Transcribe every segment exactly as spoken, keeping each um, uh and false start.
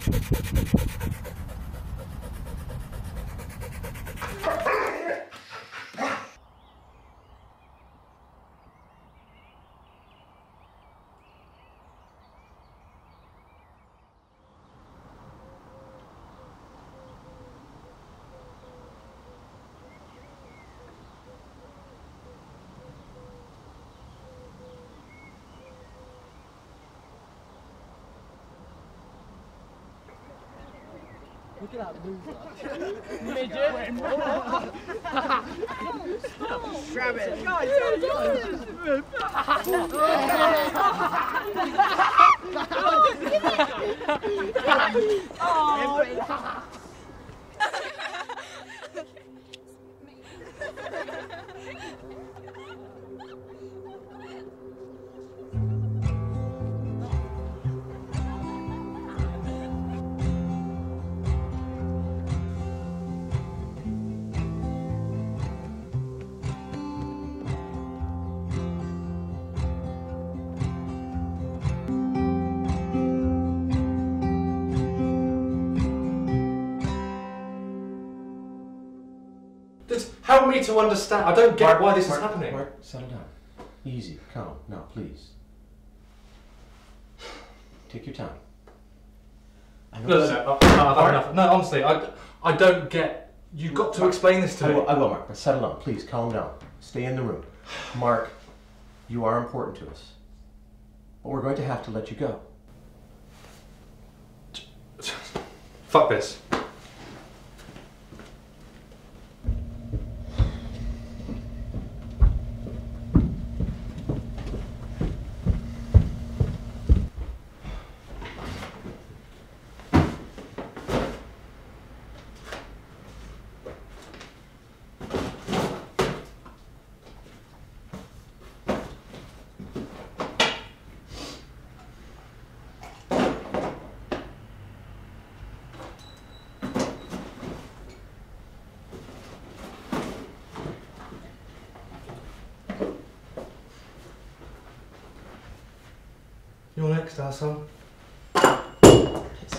Look at that loser. Midget. Grab it. Guys, oh. Help me to understand. I don't get Mark, why this Mark, is happening. Mark, settle down. Easy, calm. Now, please. Take your time. I know No, no, no, no, no, I've had enough. No, honestly, I, I don't get. You've got to Mark, explain this to I me. will, I will, Mark, but settle down. Please, calm down. Stay in the room. Mark, you are important to us. But we're going to have to let you go. Fuck this. You're next, asshole. Piss off.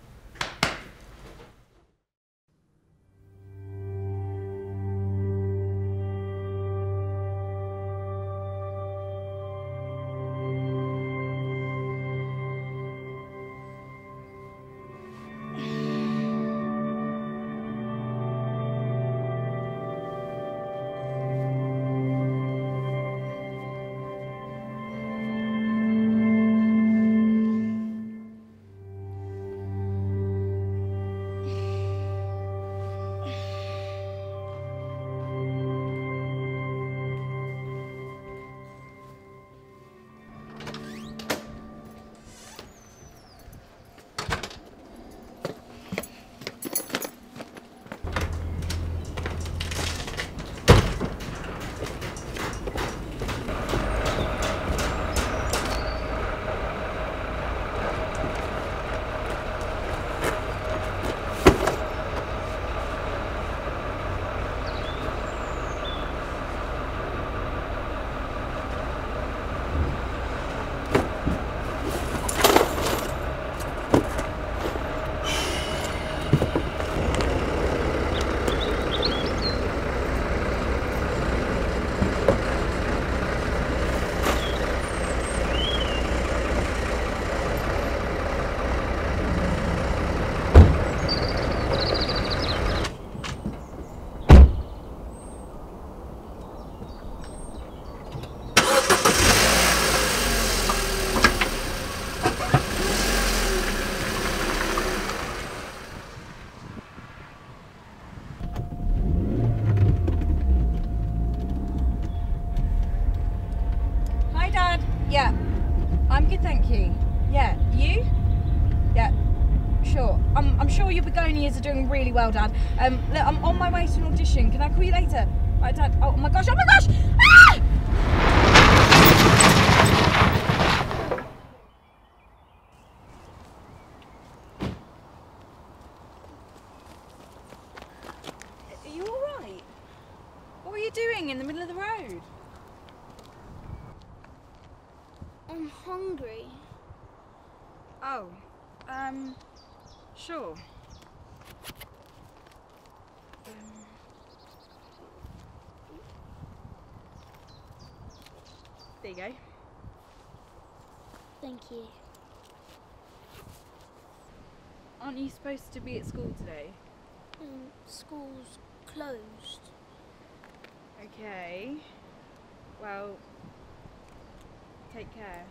Yeah, I'm good, thank you. Yeah, you? Yeah, sure. I'm, I'm sure your begonias are doing really well, Dad. Um, look, I'm on my way to an audition. Can I call you later? Right, Dad. Oh my gosh, oh my gosh! Ah! Are you all right? What were you doing in the middle of the road? I'm hungry. Oh, um, Sure. There you go. Thank you. Aren't you supposed to be at school today? Um, school's closed. Okay. Well, take care.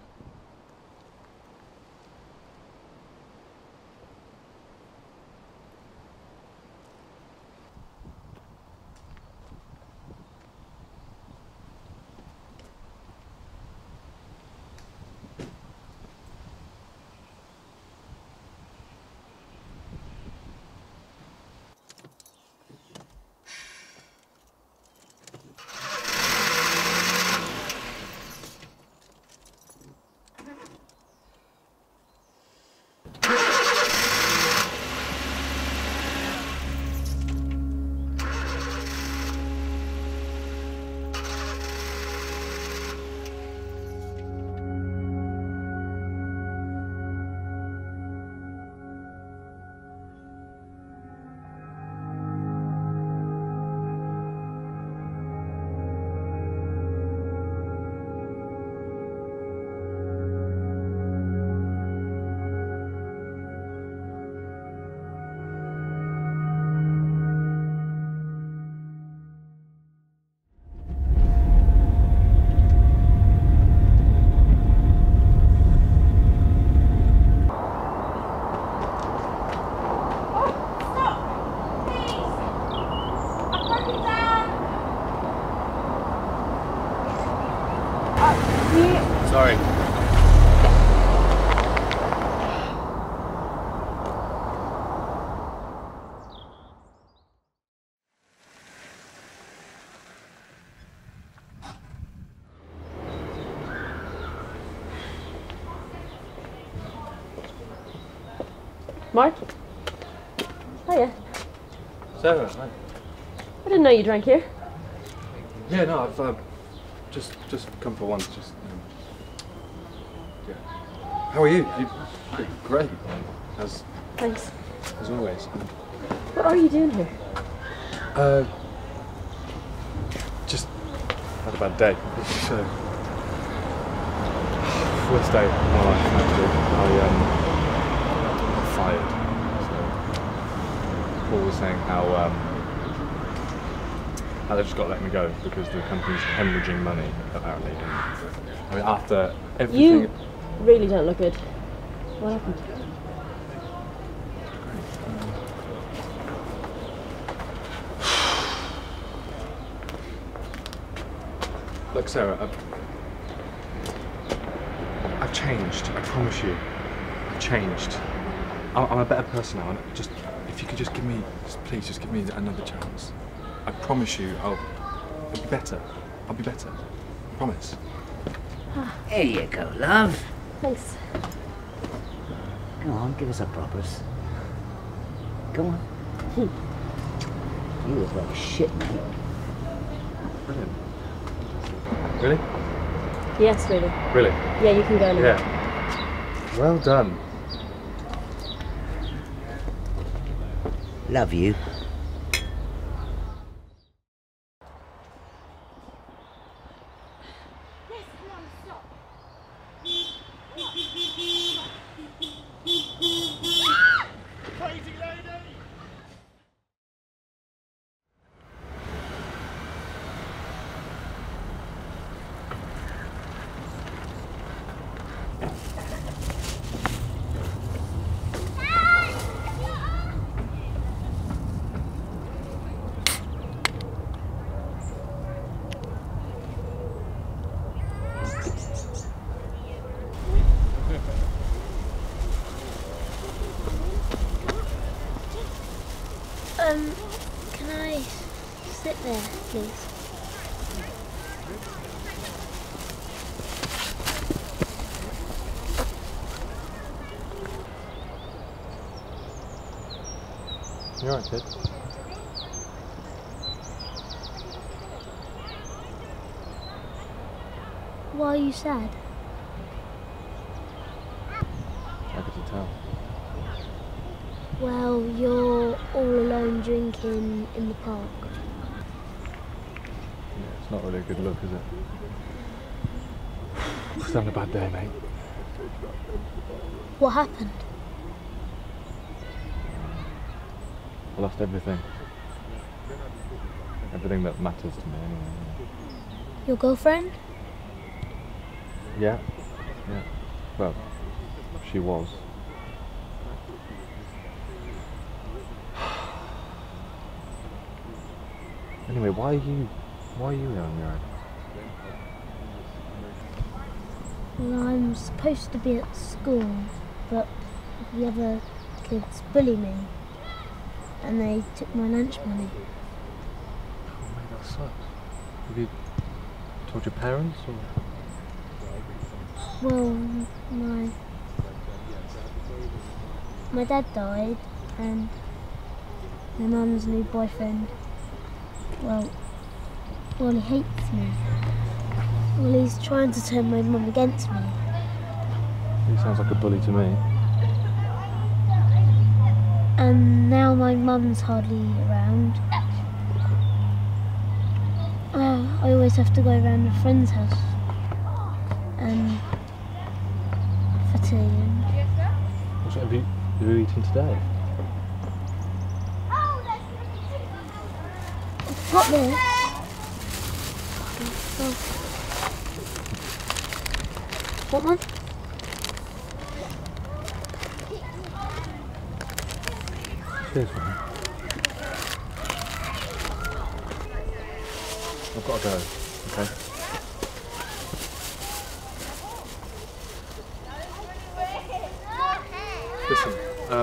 Sorry. Mark? Hiya. Sarah, hi. I didn't know you drank here. Yeah, no, I've uh, just just come for once. Just um, yeah. How are you? You look great, as Thanks. as always. What are you doing here? Uh, just had a bad day. So, worst day of my life actually. I um got fired. So Paul was saying how um how they just got to let me go because the company's hemorrhaging money apparently. And, I mean, after everything. You really don't look good. What happened? Look, Sarah, I've, I've changed. I promise you, I've changed. I'm, I'm a better person now. And just, if you could just give me, just please, just give me another chance. I promise you, I'll, I'll be better. I'll be better. I promise. There you go, love. Thanks. Go on, give us a proppers. Go on. You look like shit, mate. Brilliant. Really? Yes, really. Really? Yeah, you can go now. Yeah. Well done. Love you. Um, can I sit there, please? You alright, kid? Why are you sad? How could you tell? Well, you're all alone drinking in the park. Yeah, it's not really a good look, is it? Just having a bad day, mate. What happened? I lost everything. Everything that matters to me, anyway. Your girlfriend? Yeah, yeah. Well, she was. Anyway, why are you, why are you here on your own? Well, I'm supposed to be at school, but the other kids bully me, and they took my lunch money. Oh mate, that sucks. Have you told your parents, or? Well, my my dad died, and my mum's new boyfriend, well, well, he hates me. Well, he's trying to turn my mum against me. He sounds like a bully to me. And now my mum's hardly around. Uh, I always have to go around a friend's house and for tea. And What have you, have you eaten today? I've got this. Oh. What one? Cheers, man. I've got to go, okay? Listen, um...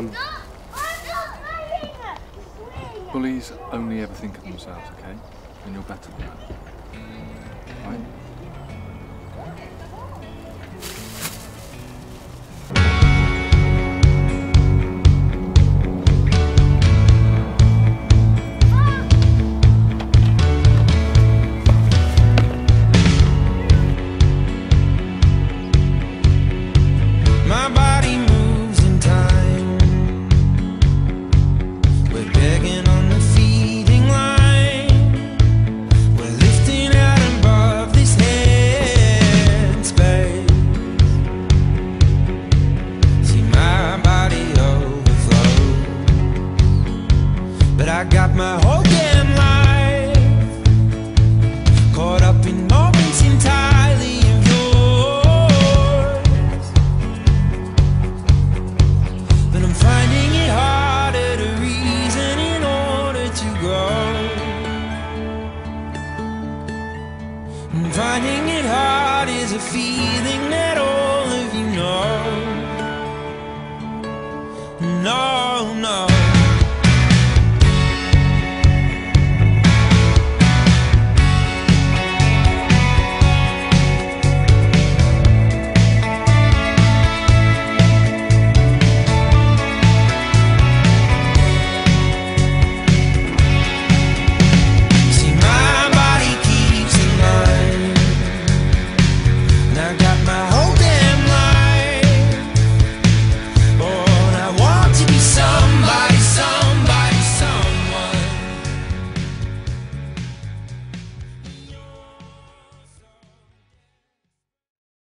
bullies only ever think of themselves, okay? And you're better than that. Right? I got my